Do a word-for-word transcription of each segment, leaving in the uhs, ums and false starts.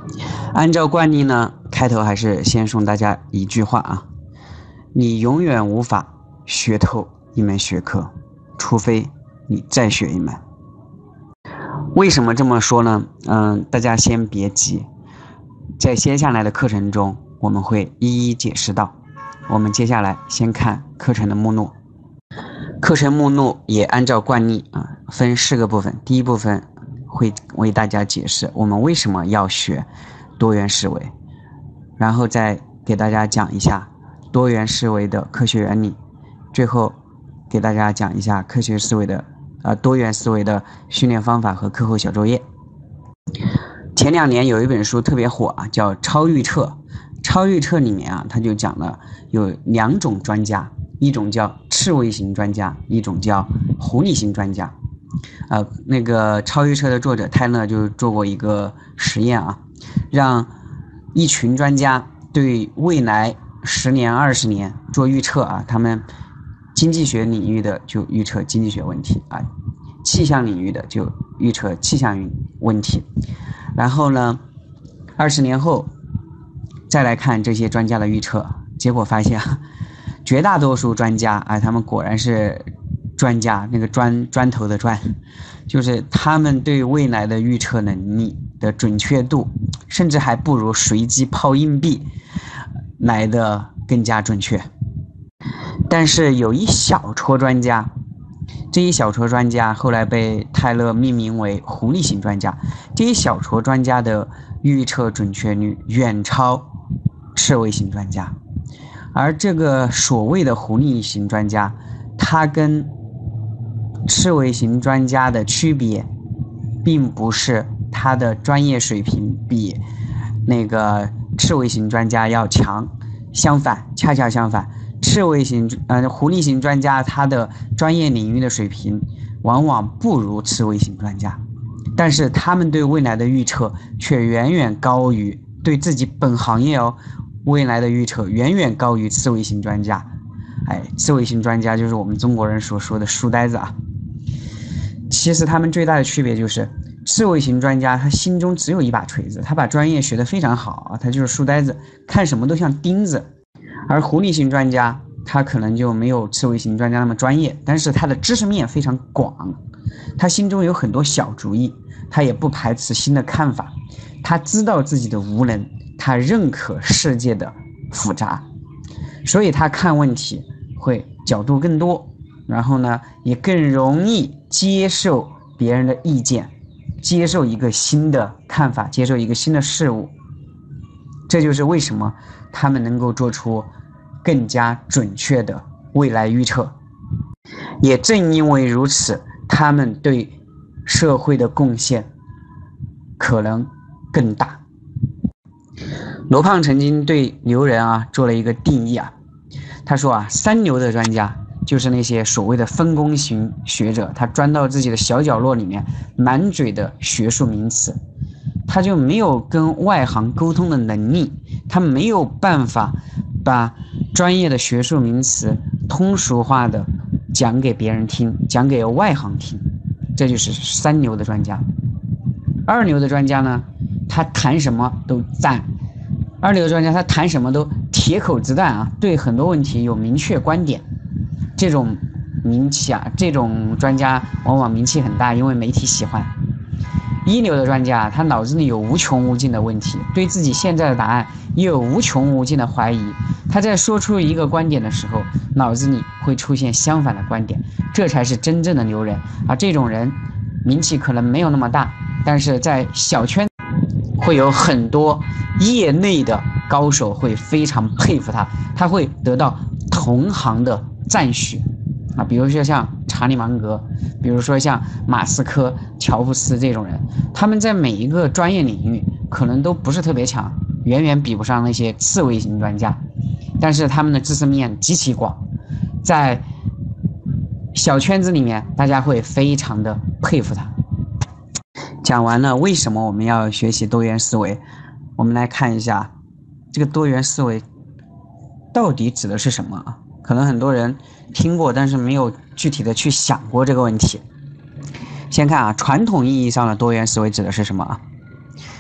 按照惯例呢，开头还是先送大家一句话啊：你永远无法学透一门学科，除非你再学一门。为什么这么说呢？嗯，大家先别急，在接下来的课程中，我们会一一解释到。我们接下来先看课程的目录。课程目录也按照惯例啊，分四个部分。第一部分会为大家解释我们为什么要学多元思维，然后再给大家讲一下多元思维的科学原理，最后给大家讲一下科学思维的呃多元思维的训练方法和课后小作业。前两年有一本书特别火啊，叫《超预测》。超预测里面啊，他就讲了有两种专家，一种叫刺猬型专家，一种叫狐狸型专家。呃，那个超预测的作者泰勒就做过一个实验啊，让一群专家对未来十年、二十年做预测啊，他们经济学领域的就预测经济学问题啊，气象领域的就预测气象问题，然后呢，二十年后再来看这些专家的预测，结果发现绝大多数专家啊，他们果然是专家，那个砖砖头的砖，就是他们对未来的预测能力的准确度，甚至还不如随机抛硬币来的更加准确。但是有一小撮专家，这一小撮专家后来被泰勒命名为狐狸型专家，这一小撮专家的预测准确率远超刺猬型专家。而这个所谓的狐狸型专家，他跟刺猬型专家的区别并不是他的专业水平比那个刺猬型专家要强，相反，恰恰相反，刺猬型呃狐狸型专家他的专业领域的水平往往不如刺猬型专家，但是他们对未来的预测却远远高于对自己本行业哦未来的预测远远高于刺猬型专家。哎，刺猬型专家就是我们中国人所说的书呆子啊。其实他们最大的区别就是，刺猬型专家他心中只有一把锤子，他把专业学得非常好，他就是书呆子，看什么都像钉子。而狐狸型专家他可能就没有刺猬型专家那么专业，但是他的知识面非常广，他心中有很多小主意，他也不排斥新的看法，他知道自己的无能，他认可世界的复杂，所以他看问题会角度更多，然后呢也更容易接受别人的意见，接受一个新的看法，接受一个新的事物。这就是为什么他们能够做出更加准确的未来预测。也正因为如此，他们对社会的贡献可能更大。罗胖曾经对牛人啊做了一个定义啊，他说啊，三流的专家就是那些所谓的分工型学者，他钻到自己的小角落里面，满嘴的学术名词，他就没有跟外行沟通的能力，他没有办法把专业的学术名词通俗化的讲给别人听，讲给外行听，这就是三流的专家。二流的专家呢，他谈什么都赞，二流的专家他谈什么都铁口直断啊，对很多问题有明确观点。这种名气啊，这种专家往往名气很大，因为媒体喜欢。一流的专家，他脑子里有无穷无尽的问题，对自己现在的答案也有无穷无尽的怀疑。他在说出一个观点的时候，脑子里会出现相反的观点，这才是真正的牛人。而这种人名气可能没有那么大，但是在小圈会有很多业内的高手会非常佩服他，他会得到同行的赞许啊，比如说像查理芒格，比如说像马斯克、乔布斯这种人，他们在每一个专业领域可能都不是特别强，远远比不上那些刺猬型专家，但是他们的知识面极其广，在小圈子里面大家会非常的佩服他。讲完了为什么我们要学习多元思维，我们来看一下这个多元思维到底指的是什么啊？可能很多人听过，但是没有具体的去想过这个问题。先看啊，传统意义上的多元思维指的是什么啊？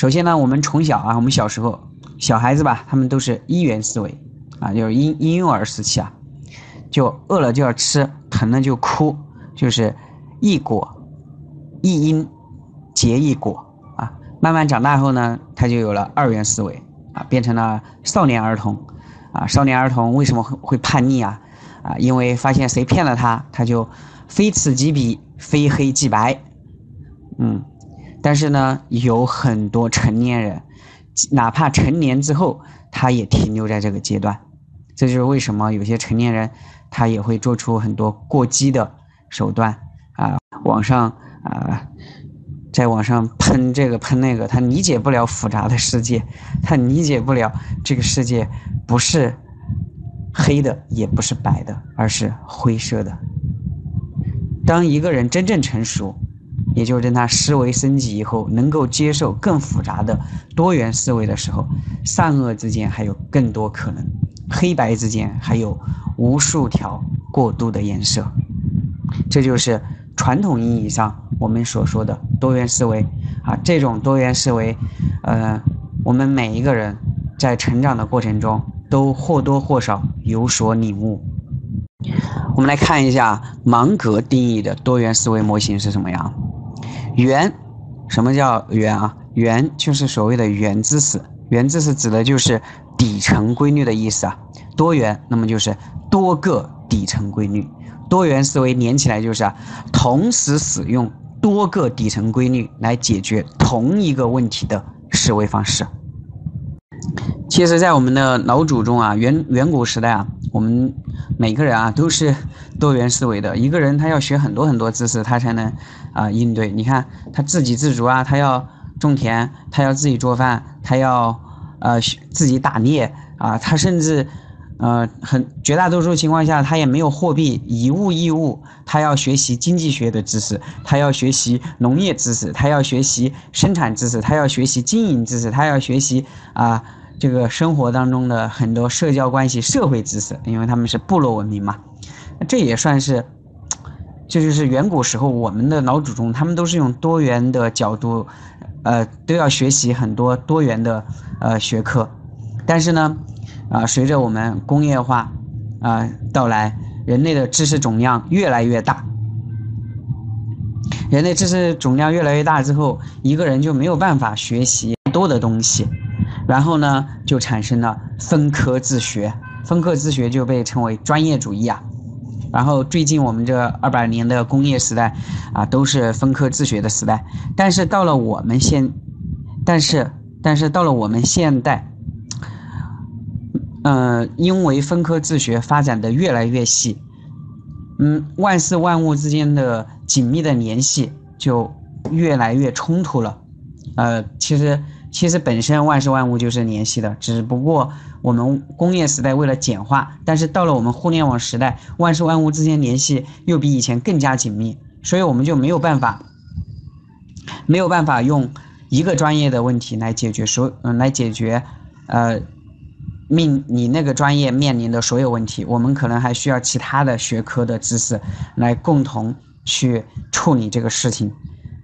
首先呢，我们从小啊，我们小时候小孩子吧，他们都是一元思维啊，就是婴婴幼儿时期啊，就饿了就要吃，疼了就哭，就是一果一因结一果啊。慢慢长大后呢，他就有了二元思维啊，变成了少年儿童啊。少年儿童为什么会叛逆啊？啊，因为发现谁骗了他，他就非此即彼，非黑即白。嗯，但是呢，有很多成年人，哪怕成年之后，他也停留在这个阶段。这就是为什么有些成年人他也会做出很多过激的手段啊，网上啊，在网上喷这个喷那个，他理解不了复杂的世界，他理解不了这个世界不是黑的，也不是白的，而是灰色的。当一个人真正成熟，也就是当他思维升级以后，能够接受更复杂的多元思维的时候，善恶之间还有更多可能，黑白之间还有无数条过渡的颜色。这就是传统意义上我们所说的多元思维啊。这种多元思维，呃，我们每一个人在成长的过程中都或多或少有所领悟。我们来看一下芒格定义的多元思维模型是什么样。原，什么叫原啊？原就是所谓的原知识，原知识指的就是底层规律的意思啊。多元，那么就是多个底层规律。多元思维连起来就是啊，同时使用多个底层规律来解决同一个问题的思维方式。其实在我们的老祖宗啊，远远古时代啊，我们每个人啊都是多元思维的。一个人他要学很多很多知识，他才能啊、呃、应对。你看他自给自足啊，他要种田，他要自己做饭，他要呃自己打猎啊，他甚至呃很绝大多数情况下他也没有货币，以物易物。他要学习经济学的知识，他要学习农业知识，他要学习生产知识，他要学习经营知识，他要学习啊。呃这个生活当中的很多社交关系、社会知识，因为他们是部落文明嘛，这也算是，这就是远古时候我们的老祖宗，他们都是用多元的角度，呃，都要学习很多多元的呃学科。但是呢，啊、呃，随着我们工业化啊、呃、到来，人类的知识总量越来越大，人类知识总量越来越大之后，一个人就没有办法学习多的东西。然后呢，就产生了分科自学，分科自学就被称为专业主义啊。然后最近我们这二百年的工业时代啊，都是分科自学的时代。但是到了我们现，但是但是到了我们现代，呃，因为分科自学发展的越来越细，嗯，万事万物之间的紧密的联系就越来越冲突了。呃，其实。其实本身万事万物就是联系的，只不过我们工业时代为了简化，但是到了我们互联网时代，万事万物之间联系又比以前更加紧密，所以我们就没有办法，没有办法用一个专业的问题来解决所，嗯，来解决，呃，面你那个专业面临的所有问题，我们可能还需要其他的学科的知识来共同去处理这个事情。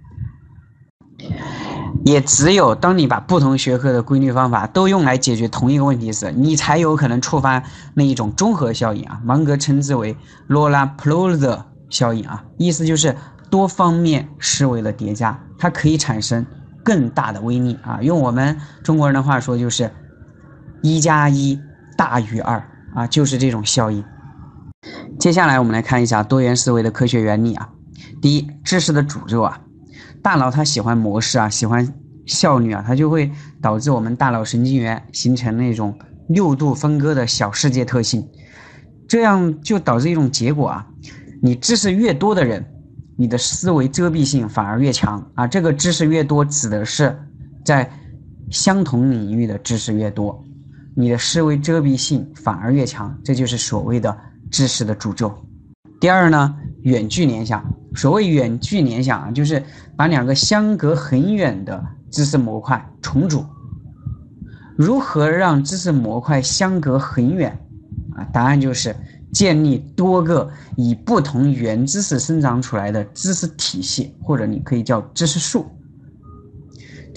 也只有当你把不同学科的规律方法都用来解决同一个问题时，你才有可能触发那一种综合效应啊，芒格称之为罗拉普罗泽效应啊，意思就是多方面思维的叠加，它可以产生更大的威力啊。用我们中国人的话说，就是一加一大于二啊，就是这种效应。接下来我们来看一下多元思维的科学原理啊。第一，知识的诅咒啊。大脑它喜欢模式啊，喜欢效率啊，它就会导致我们大脑神经元形成那种六度分割的小世界特性，这样就导致一种结果啊，你知识越多的人，你的思维遮蔽性反而越强啊。这个知识越多指的是在相同领域的知识越多，你的思维遮蔽性反而越强，这就是所谓的知识的诅咒。第二呢，远距联想。所谓远距联想啊，就是把两个相隔很远的知识模块重组。如何让知识模块相隔很远啊？答案就是建立多个以不同原知识生长出来的知识体系，或者你可以叫知识树。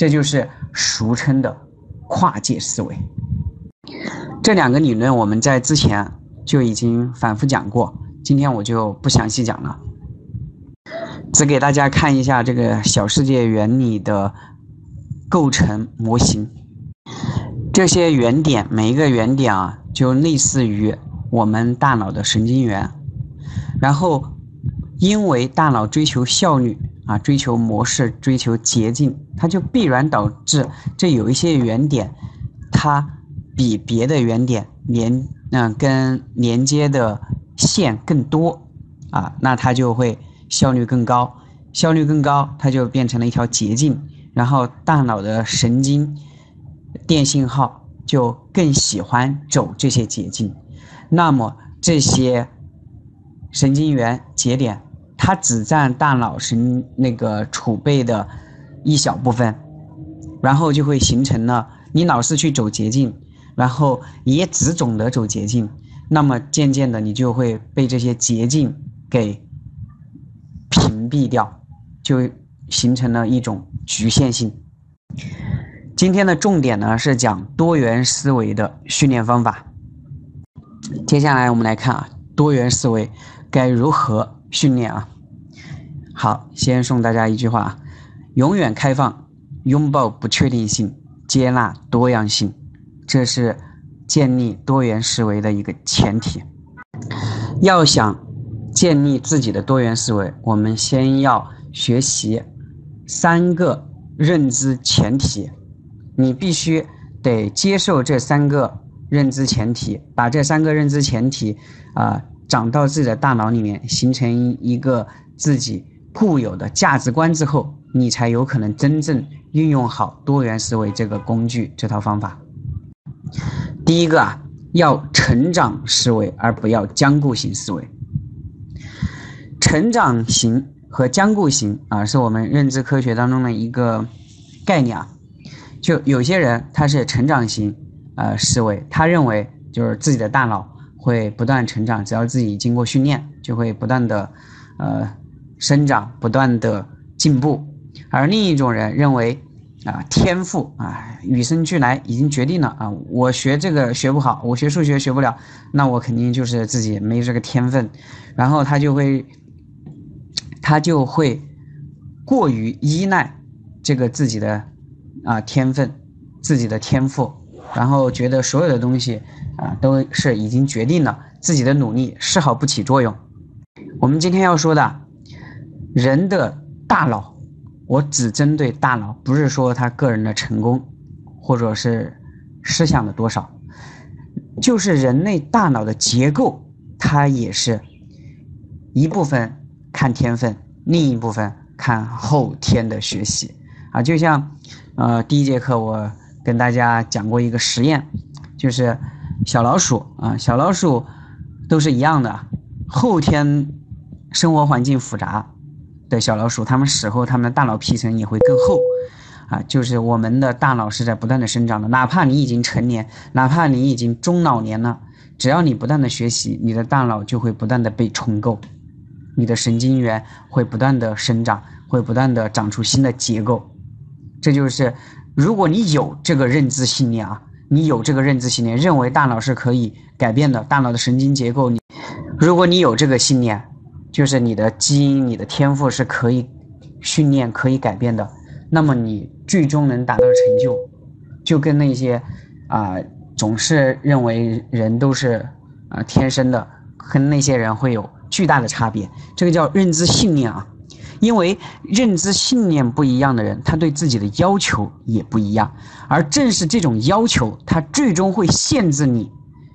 这就是俗称的跨界思维。这两个理论我们在之前就已经反复讲过，今天我就不详细讲了，只给大家看一下这个小世界原理的构成模型。这些原点，每一个原点啊，就类似于我们大脑的神经元。然后，因为大脑追求效率啊，追求模式，追求捷径，它就必然导致这有一些原点，它比别的原点连嗯、呃、跟连接的线更多啊，那它就会效率更高，效率更高，它就变成了一条捷径，然后大脑的神经电信号就更喜欢走这些捷径。那么这些神经元节点，它只占大脑神那个储备的一小部分，然后就会形成了你老是去走捷径，然后也只懂得走捷径，那么渐渐的你就会被这些捷径给屏蔽掉，就形成了一种局限性。今天的重点呢是讲多元思维的训练方法。接下来我们来看啊，多元思维该如何训练啊？好，先送大家一句话：永远开放，拥抱不确定性，接纳多样性，这是建立多元思维的一个前提。要想建立自己的多元思维，我们先要学习三个认知前提，你必须得接受这三个认知前提，把这三个认知前提啊、呃、长到自己的大脑里面，形成一个自己固有的价值观之后，你才有可能真正运用好多元思维这个工具，这套方法。第一个啊，要成长思维，而不要僵固型思维。成长型和僵固型啊，是我们认知科学当中的一个概念啊。就有些人他是成长型呃思维，他认为就是自己的大脑会不断成长，只要自己经过训练，就会不断的呃生长，不断的进步。而另一种人认为啊，天赋啊，与生俱来已经决定了啊，我学这个学不好，我学数学学不了，那我肯定就是自己没这个天分，然后他就会他就会过于依赖这个自己的啊天分，自己的天赋，然后觉得所有的东西啊都是已经决定了，自己的努力丝毫不起作用。我们今天要说的人的大脑，我只针对大脑，不是说他个人的成功或者是思想的多少，就是人类大脑的结构，它也是一部分看天分，另一部分看后天的学习啊。就像呃第一节课我跟大家讲过一个实验，就是小老鼠啊，小老鼠都是一样的，后天生活环境复杂的小老鼠，它们死后它们的大脑皮层也会更厚啊，就是我们的大脑是在不断的生长的，哪怕你已经成年，哪怕你已经中老年了，只要你不断的学习，你的大脑就会不断的被重构，你的神经元会不断的生长，会不断的长出新的结构。这就是如果你有这个认知信念啊，你有这个认知信念，认为大脑是可以改变的，大脑的神经结构，你如果你有这个信念，就是你的基因，你的天赋是可以训练可以改变的，那么你最终能达到的成就，就跟那些啊、呃、总是认为人都是啊、呃、天生的，跟那些人会有巨大的差别。这个叫认知信念啊，因为认知信念不一样的人，他对自己的要求也不一样，而正是这种要求，他最终会限制你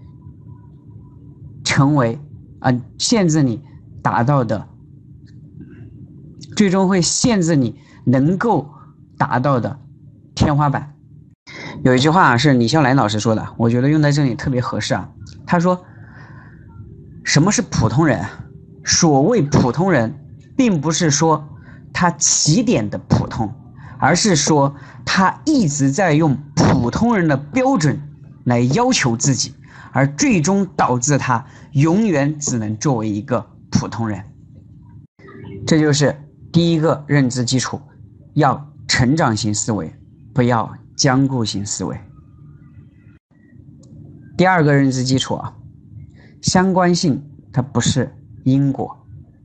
成为啊、呃、限制你达到的，最终会限制你能够达到的天花板。有一句话是李笑来老师说的，我觉得用在这里特别合适啊。他说，什么是普通人？所谓普通人，并不是说他起点的普通，而是说他一直在用普通人的标准来要求自己，而最终导致他永远只能作为一个普通人。这就是第一个认知基础，要成长型思维， 不要僵固性思维。第二个认知基础啊，相关性它不是因果。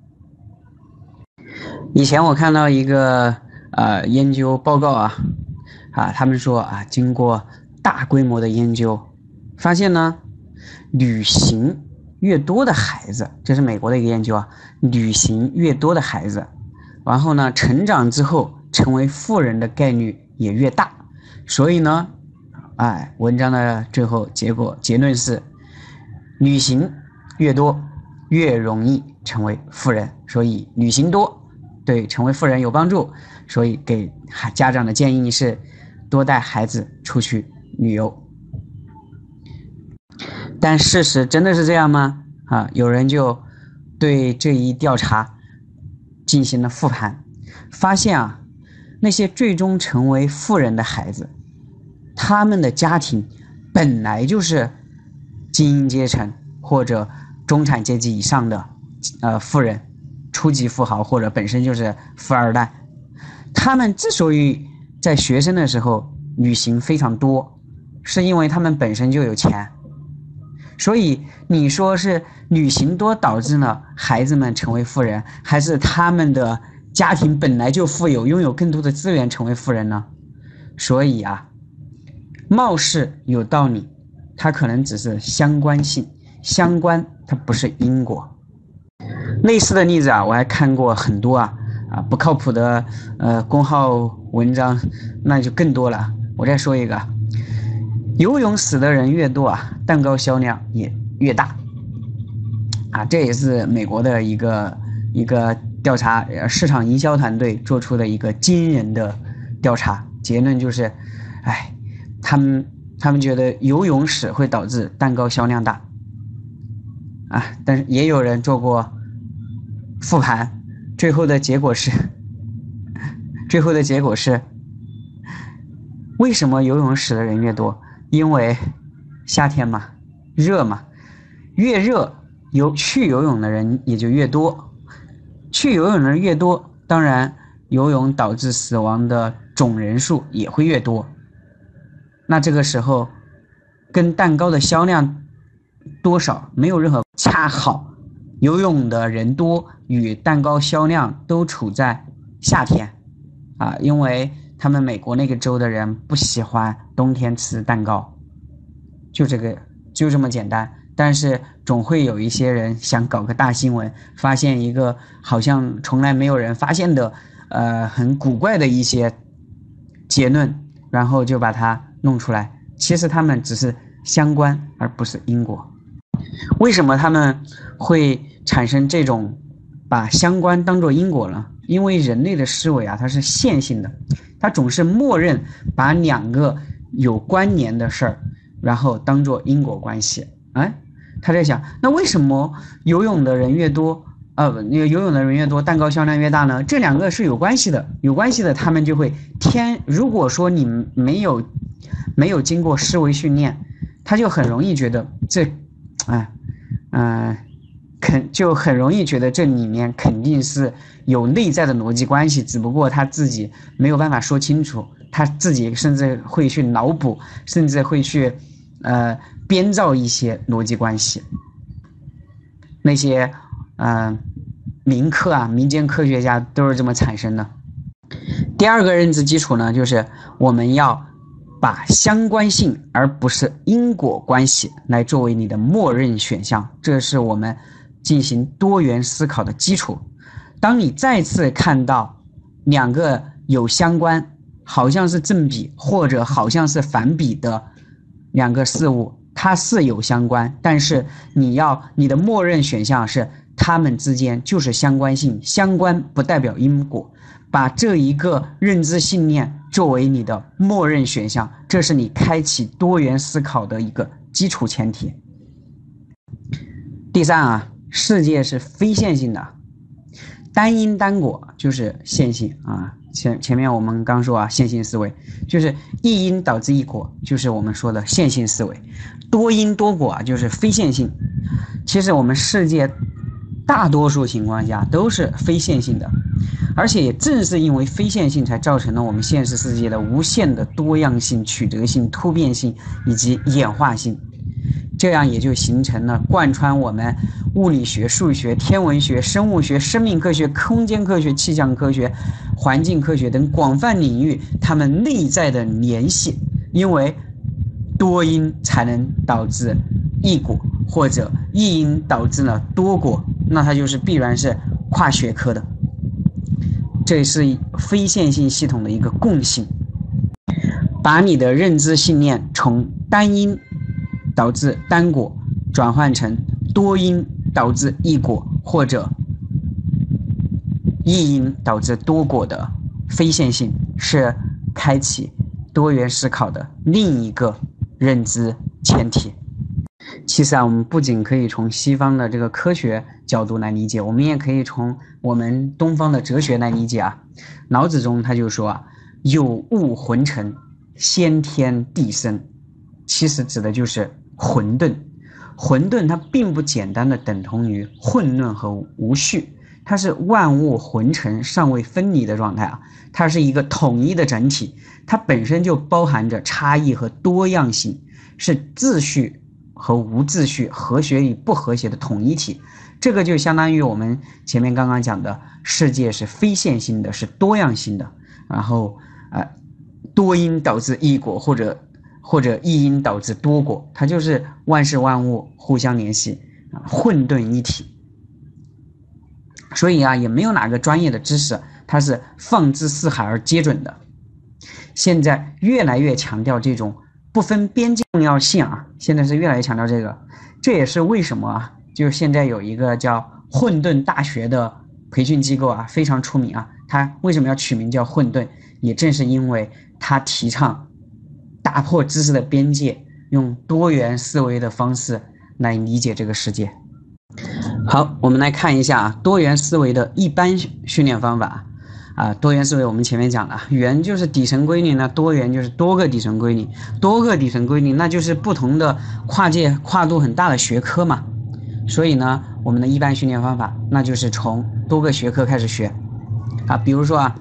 以前我看到一个呃研究报告啊，啊，他们说啊，经过大规模的研究，发现呢，旅行越多的孩子，这是美国的一个研究啊，旅行越多的孩子，然后呢，成长之后成为富人的概率也越大。所以呢，哎，文章的最后结果结论是，旅行越多越容易成为富人，所以旅行多对成为富人有帮助。所以给家长的建议是多带孩子出去旅游。但事实真的是这样吗？啊，有人就对这一调查进行了复盘，发现啊，那些最终成为富人的孩子，他们的家庭本来就是精英阶层或者中产阶级以上的呃富人，初级富豪或者本身就是富二代。他们之所以在学生的时候旅行非常多，是因为他们本身就有钱。所以你说是旅行多导致了孩子们成为富人，还是他们的家庭本来就富有，拥有更多的资源成为富人呢？所以啊，貌似有道理，它可能只是相关性，相关它不是因果。类似的例子啊，我还看过很多啊啊不靠谱的呃公号文章，那就更多了。我再说一个，游泳死的人越多啊，蛋糕销量也越大啊，这也是美国的一个一个调查市场营销团队做出的一个惊人的调查，结论就是，哎，他们他们觉得游泳死会导致蛋糕销量大啊，但是也有人做过复盘，最后的结果是，最后的结果是，为什么游泳死的人越多？因为夏天嘛，热嘛，越热游去游泳的人也就越多，去游泳的人越多，当然游泳导致死亡的总人数也会越多。那这个时候跟蛋糕的销量多少没有任何，恰好游泳的人多与蛋糕销量都处在夏天啊，因为他们美国那个州的人不喜欢冬天吃蛋糕，就这个就这么简单。但是总会有一些人想搞个大新闻，发现一个好像从来没有人发现的呃很古怪的一些结论，然后就把它弄出来。其实他们只是相关而不是因果。为什么他们会产生这种把相关当作因果呢？因为人类的思维啊，它是线性的，它总是默认把两个有关联的事儿然后当作因果关系。哎，他在想，那为什么游泳的人越多呃，那个游泳的人越多，蛋糕销量越大呢？这两个是有关系的，有关系的，他们就会天。如果说你没有没有经过思维训练，他就很容易觉得这，哎，嗯、呃，肯就很容易觉得这里面肯定是有内在的逻辑关系，只不过他自己没有办法说清楚，他自己甚至会去脑补，甚至会去呃编造一些逻辑关系。那些嗯、呃、民科啊，民间科学家都是这么产生的。第二个认知基础呢，就是我们要把相关性而不是因果关系来作为你的默认选项，这是我们进行多元思考的基础。当你再次看到两个有相关，好像是正比或者好像是反比的两个事物，它是有相关，但是你要你的默认选项是它们之间就是相关性，相关不代表因果。把这一个认知信念作为你的默认选项，这是你开启多元思考的一个基础前提。第三啊，世界是非线性的，单因单果就是线性啊。前前面我们刚说啊，线性思维就是一因导致一果，就是我们说的线性思维。多因多果啊，就是非线性。其实我们世界大多数情况下都是非线性的。 而且也正是因为非线性，才造成了我们现实世界的无限的多样性、曲折性、突变性以及演化性。这样也就形成了贯穿我们物理学、数学、天文学、生物学、生命科学、空间科学、气象科学、环境科学等广泛领域它们内在的联系。因为多因才能导致异果，或者异因导致了多果，那它就是必然是跨学科的。这是非线性系统的一个共性。把你的认知信念从单因导致单果转换成多因导致异果，或者异因导致多果的非线性，是开启多元思考的另一个认知前提。其实啊，我们不仅可以从西方的这个科学角度来理解，我们也可以从我们东方的哲学来理解啊。老子中他就说啊，有物混成，先天地生，其实指的就是混沌。混沌它并不简单的等同于混乱和无序，它是万物混成尚未分离的状态啊，它是一个统一的整体，它本身就包含着差异和多样性，是秩序和无秩序、和谐与不和谐的统一体。这个就相当于我们前面刚刚讲的世界是非线性的，是多样性的，然后呃，多因导致异果，或者或者异因导致多果，它就是万事万物互相联系，混沌一体。所以啊，也没有哪个专业的知识它是放之四海而皆准的。现在越来越强调这种不分边界重要性啊，现在是越来越强调这个。这也是为什么啊，就是现在有一个叫混沌大学的培训机构啊，非常出名啊。它为什么要取名叫混沌？也正是因为它提倡打破知识的边界，用多元思维的方式来理解这个世界。好，我们来看一下啊，多元思维的一般训练方法啊。多元思维我们前面讲了，元就是底层规律呢，多元就是多个底层规律，多个底层规律那就是不同的跨界跨度很大的学科嘛。所以呢，我们的一般训练方法那就是从多个学科开始学啊。比如说啊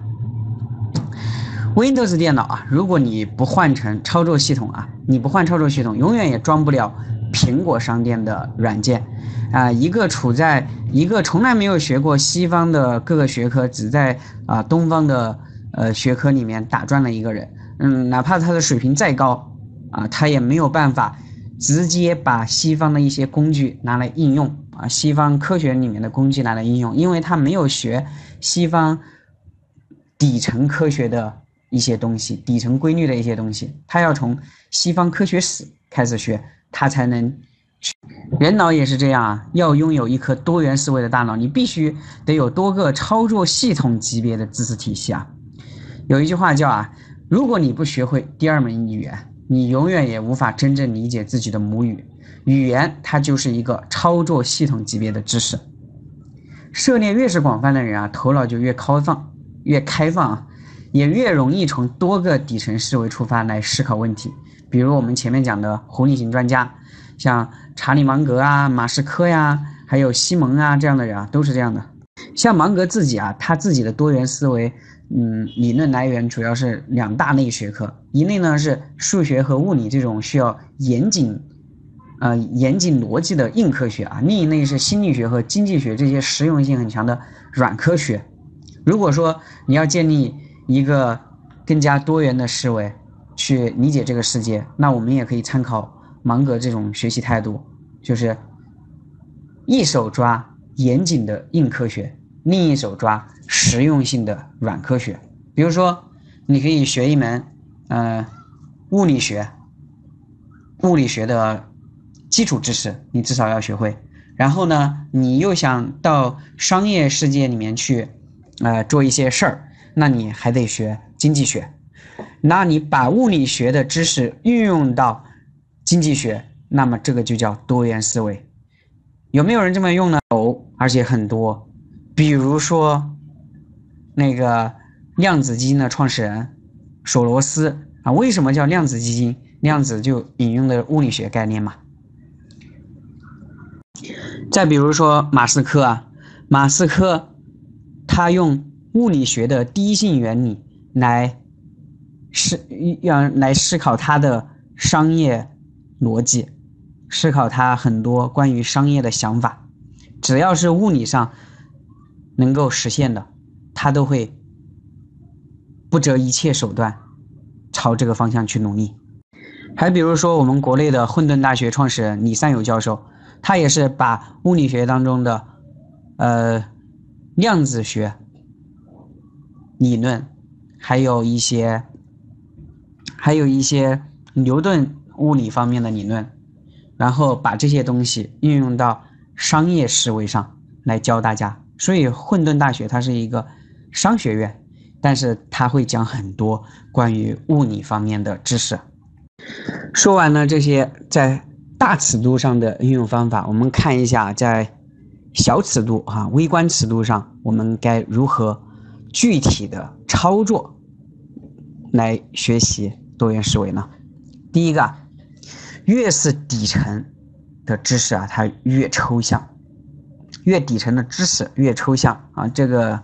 Windows 电脑啊，如果你不换成操作系统啊，你不换操作系统，永远也装不了苹果商店的软件啊。一个处在一个从来没有学过西方的各个学科，只在啊东方的呃学科里面打转了一个人，嗯，哪怕他的水平再高啊，他也没有办法直接把西方的一些工具拿来应用啊，西方科学里面的工具拿来应用，因为他没有学西方底层科学的一些东西，底层规律的一些东西，他要从西方科学史开始学，他才能。人脑也是这样啊，要拥有一颗多元思维的大脑，你必须得有多个操作系统级别的知识体系啊。有一句话叫啊，如果你不学会第二门语言，你永远也无法真正理解自己的母语。语言它就是一个操作系统级别的知识。涉猎越是广泛的人啊，头脑就越开放，越开放啊，也越容易从多个底层思维出发来思考问题。比如我们前面讲的活力型专家，像查理芒格啊、马斯克呀，还有西蒙啊这样的人啊，都是这样的。像芒格自己啊，他自己的多元思维，嗯，理论来源主要是两大类学科，一类呢是数学和物理这种需要严谨，呃严谨逻辑的硬科学啊，另一类是心理学和经济学这些实用性很强的软科学。如果说你要建立一个更加多元的思维去理解这个世界，那我们也可以参考芒格这种学习态度，就是一手抓严谨的硬科学，另一手抓实用性的软科学。比如说你可以学一门呃物理学，物理学的基础知识你至少要学会，然后呢你又想到商业世界里面去呃做一些事儿，那你还得学经济学。那你把物理学的知识运用到经济学，那么这个就叫多元思维。有没有人这么用呢？有，而且很多。比如说那个量子基金的创始人索罗斯啊，为什么叫量子基金？量子就引用的物理学概念嘛。再比如说马斯克啊，马斯克他用物理学的第一性原理来思要来思考它的商业逻辑，思考它很多关于商业的想法。只要是物理上能够实现的，它都会不择一切手段朝这个方向去努力。还比如说我们国内的混沌大学创始人李善友教授，他也是把物理学当中的呃量子学理论，还有一些还有一些牛顿物理方面的理论，然后把这些东西运用到商业思维上来教大家。所以混沌大学它是一个商学院，但是它会讲很多关于物理方面的知识。说完了这些在大尺度上的应用方法，我们看一下在小尺度啊微观尺度上我们该如何具体的操作来学习多元思维呢？第一个，越是底层的知识啊，它越抽象，越底层的知识越抽象啊。这个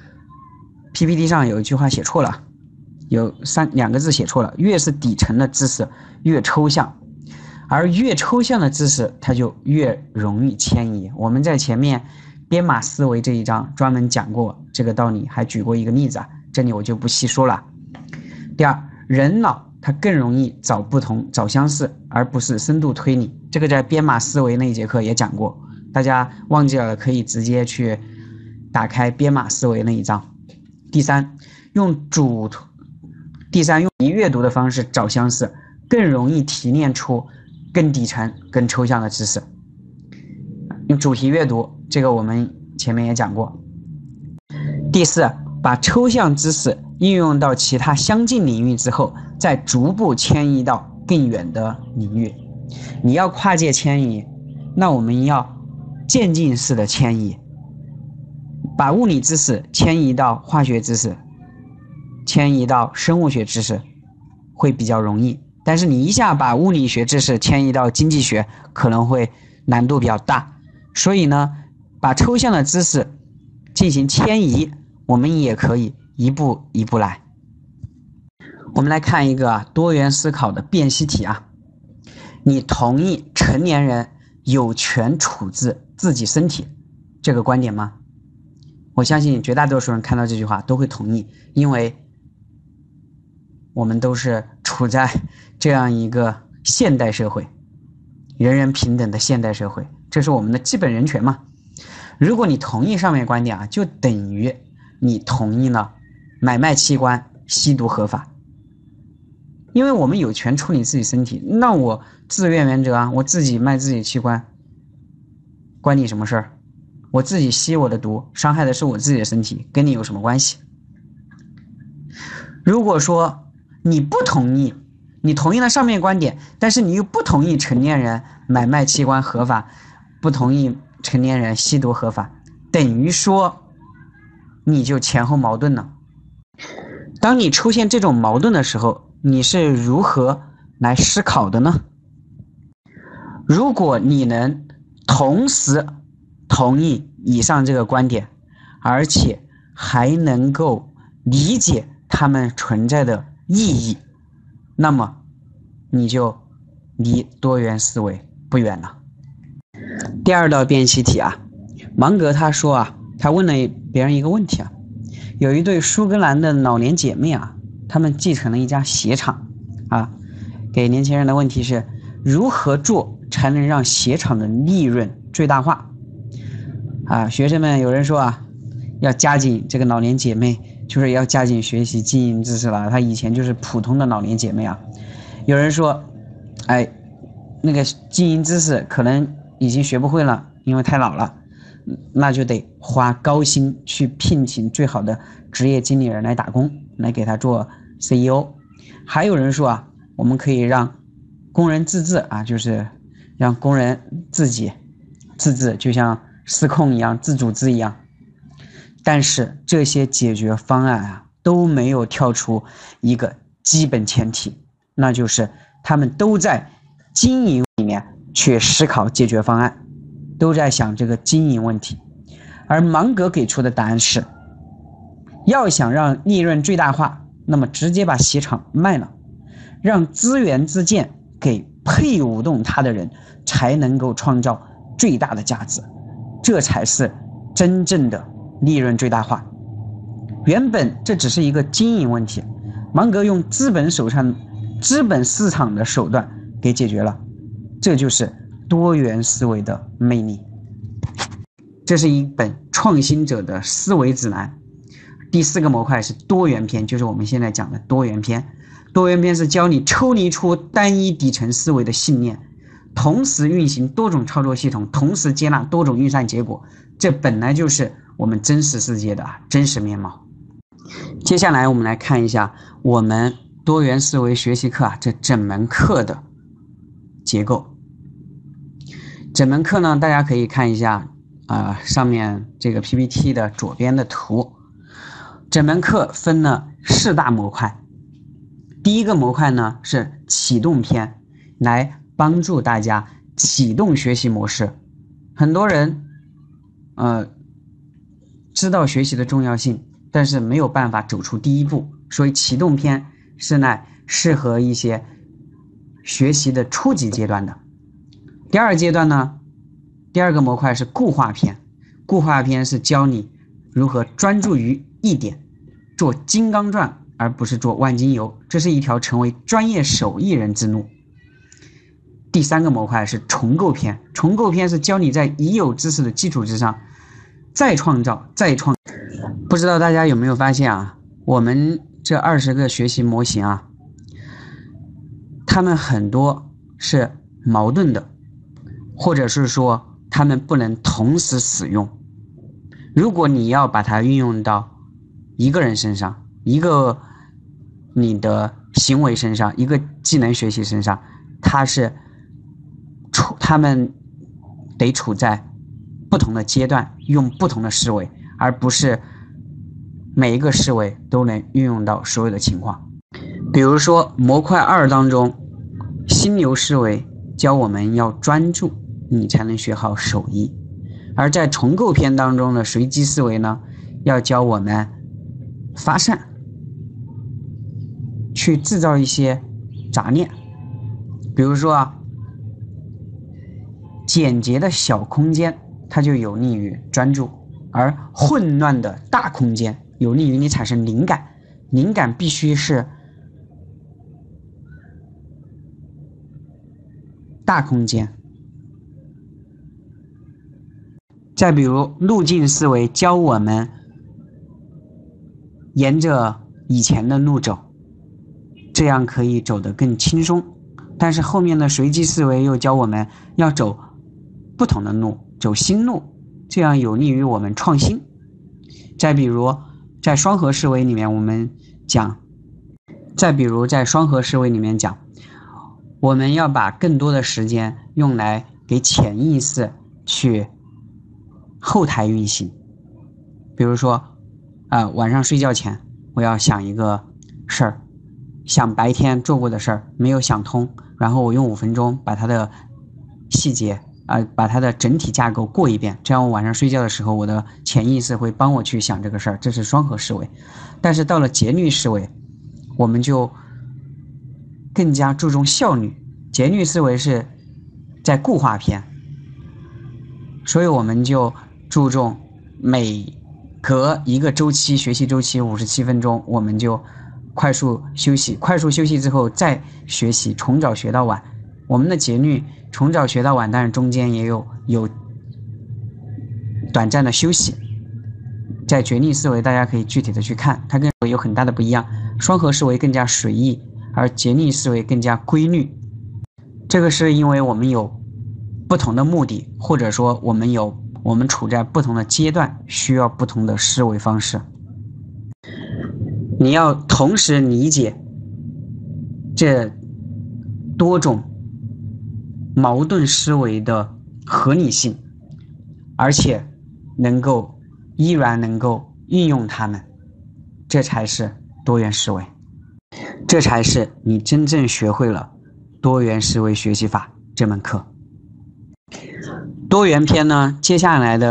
P P T 上有一句话写错了，有三两个字写错了，越是底层的知识越抽象，而越抽象的知识它就越容易迁移。我们在前面编码思维这一章专门讲过这个道理，还举过一个例子啊，这里我就不细说了。第二，人脑它更容易找不同找相似，而不是深度推理，这个在编码思维那一节课也讲过，大家忘记了可以直接去打开编码思维那一章。第三，用主第三用阅读的方式找相似，更容易提炼出更底层更抽象的知识。用主题阅读，这个我们前面也讲过。第四，把抽象知识应用到其他相近领域之后，再逐步迁移到更远的领域。你要跨界迁移，那我们要渐进式的迁移，把物理知识迁移到化学知识，迁移到生物学知识会比较容易，但是你一下把物理学知识迁移到经济学可能会难度比较大。所以呢，把抽象的知识进行迁移，我们也可以一步一步来。我们来看一个多元思考的辨析题啊，你同意成年人有权处置自己身体这个观点吗？我相信绝大多数人看到这句话都会同意，因为我们都是处在这样一个现代社会，人人平等的现代社会，这是我们的基本人权嘛。如果你同意上面观点啊，就等于你同意了买卖器官、吸毒合法。因为我们有权处理自己身体，那我自愿原则啊，我自己卖自己器官，关你什么事儿？我自己吸我的毒，伤害的是我自己的身体，跟你有什么关系？如果说你不同意，你同意了上面观点，但是你又不同意成年人买卖器官合法，不同意成年人吸毒合法，等于说你就前后矛盾了。当你出现这种矛盾的时候，你是如何来思考的呢？如果你能同时同意以上这个观点，而且还能够理解它们存在的意义，那么你就离多元思维不远了。第二道辨析题啊，芒格他说啊，他问了别人一个问题啊，有一对苏格兰的老年姐妹啊，她们继承了一家鞋厂啊，给年轻人的问题是如何做才能让鞋厂的利润最大化啊？学生们有人说啊，要加紧这个老年姐妹就是要加紧学习经营知识了，她以前就是普通的老年姐妹啊。有人说，哎，那个经营知识可能已经学不会了，因为太老了，那就得花高薪去聘请最好的职业经理人来打工，来给他做 C E O。 还有人说啊，我们可以让工人自治啊，就是让工人自己自治，就像失控一样，自组织一样。但是这些解决方案啊，都没有跳出一个基本前提，那就是他们都在经营里面去思考解决方案，都在想这个经营问题。而芒格给出的答案是， 要想让利润最大化，那么直接把鞋厂卖了，让资源自建给配舞动它的人，才能够创造最大的价值，这才是真正的利润最大化。原本这只是一个经营问题，芒格用资本手上资本市场的手段给解决了，这就是多元思维的魅力。这是一本创新者的思维指南。第四个模块是多元篇，就是我们现在讲的多元篇。多元篇是教你抽离出单一底层思维的信念，同时运行多种操作系统，同时接纳多种运算结果，这本来就是我们真实世界的真实面貌。接下来我们来看一下我们多元思维学习课啊这整门课的结构。整门课呢，大家可以看一下啊、呃、上面这个 P P T 的左边的图。整门课分了四大模块。第一个模块呢是启动篇，来帮助大家启动学习模式。很多人呃知道学习的重要性，但是没有办法走出第一步，所以启动篇是来适合一些学习的初级阶段的。第二阶段呢，第二个模块是固化篇。固化篇是教你如何专注于一点，做金刚钻而不是做万金油，这是一条成为专业手艺人之路。第三个模块是重构篇。重构篇是教你在已有知识的基础之上再创造再创不知道大家有没有发现啊，我们这二十个学习模型啊，他们很多是矛盾的，或者是说他们不能同时使用。如果你要把它运用到一个人身上，一个你的行为身上，一个技能学习身上，它是处他们得处在不同的阶段，用不同的思维，而不是每一个思维都能运用到所有的情况。比如说模块二当中，心流思维教我们要专注，你才能学好手艺。而在重构篇当中的随机思维呢，要教我们发散，去制造一些杂念。比如说啊，简洁的小空间它就有利于专注，而混乱的大空间有利于你产生灵感。灵感必须是大空间。再比如路径思维教我们沿着以前的路走，这样可以走得更轻松。但是后面的随机思维又教我们要走不同的路，走新路，这样有利于我们创新。再比如在双核思维里面我们讲再比如在双核思维里面讲我们要把更多的时间用来给潜意识去后台运行。比如说啊、呃，晚上睡觉前我要想一个事儿，想白天做过的事儿没有想通，然后我用五分钟把它的细节啊、呃，把它的整体架构过一遍，这样我晚上睡觉的时候我的潜意识会帮我去想这个事儿，这是双核思维。但是到了节律思维，我们就更加注重效率。节律思维是在固化篇，所以我们就注重每隔一个周期，学习周期五十七分钟，我们就快速休息，快速休息之后再学习，从早学到晚。我们的节律从早学到晚，但是中间也有有短暂的休息。在节律思维大家可以具体的去看，它跟有很大的不一样。双核思维更加随意，而节律思维更加规律。这个是因为我们有不同的目的，或者说我们有我们处在不同的阶段，需要不同的思维方式。你要同时理解这多种矛盾思维的合理性，而且能够依然能够运用它们，这才是多元思维，这才是你真正学会了多元思维学习法这门课。多元篇呢，接下来的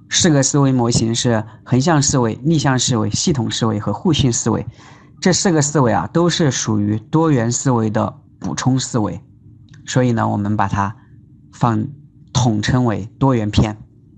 四个思维模型是横向思维、逆向思维、系统思维和互信思维。这四个思维啊，都是属于多元思维的补充思维，所以呢，我们把它放统称为多元篇。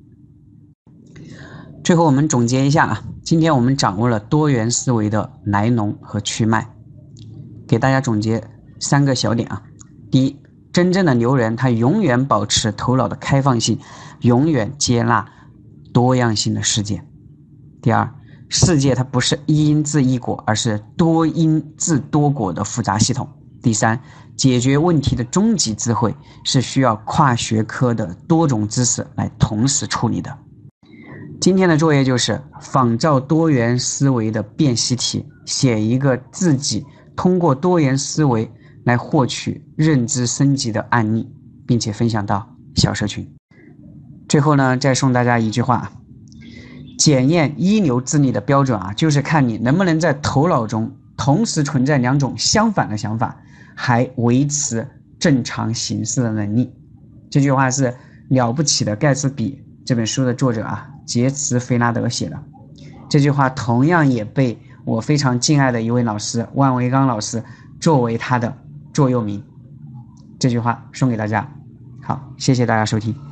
最后我们总结一下啊，今天我们掌握了多元思维的来龙和去脉，给大家总结三个小点啊。第一，真正的牛人他永远保持头脑的开放性，永远接纳多样性的世界。第二，世界它不是一因制一果，而是多因制多果的复杂系统。第三，解决问题的终极智慧是需要跨学科的多种知识来同时处理的。今天的作业就是仿照多元思维的辨析题，写一个自己通过多元思维来获取认知升级的案例，并且分享到小社群。最后呢，再送大家一句话，检验一流智力的标准啊，就是看你能不能在头脑中同时存在两种相反的想法，还维持正常行事的能力。这句话是了不起的盖茨比这本书的作者啊，杰茨菲拉德写的。这句话同样也被我非常敬爱的一位老师万维刚老师作为他的座右铭。这句话送给大家。好，谢谢大家收听。